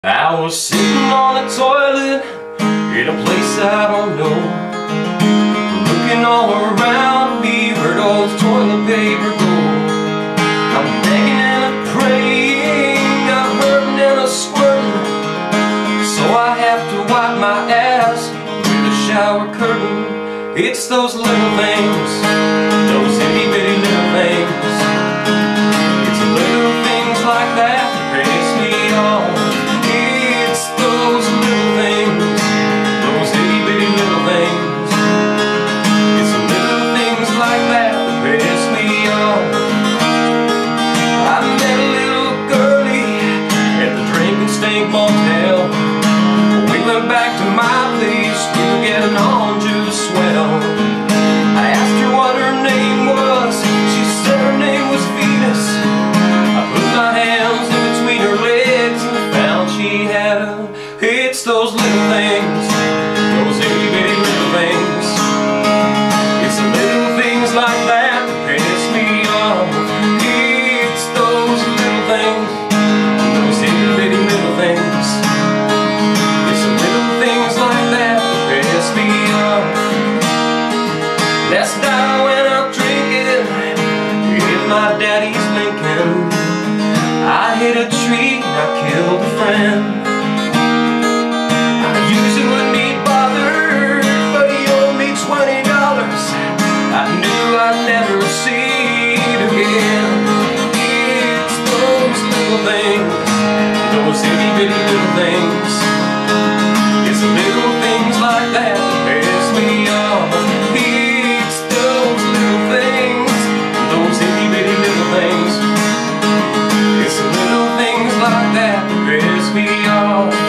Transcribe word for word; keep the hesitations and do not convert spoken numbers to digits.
I was sitting on the toilet in a place I don't know, looking all around me, where'd all the toilet paper go? I'm begging and I'm praying, I'm hurting and I'm squirting, so I have to wipe my ass with a shower curtain. It's those little things, those itty bitty little things. It's little things like that that piss me off. It's those little things, those itty bitty little things. It's little things like that that piss me off. I met a little girlie at the Drinking Stink Motel. We went back to my place, we were getting on just swell. I asked her what her name was, she said her name was Venus. I put my hands in between her legs and found she had a. It's those little things, those itty bitty little things. It's the little things like that that piss me off. It's those little things, those itty bitty little things. It's the little things like that that piss me off. Last night I went out drinking in my daddy's Lincoln. I hit a tree and I killed a friend. I usually wouldn't be bothered, but he owed me twenty dollars. I knew I'd never see it again. It's those little things, those itty bitty little things. It's the little things like that that piss me off. It's those little things, those itty bitty little things. It's the little things like that that piss me off.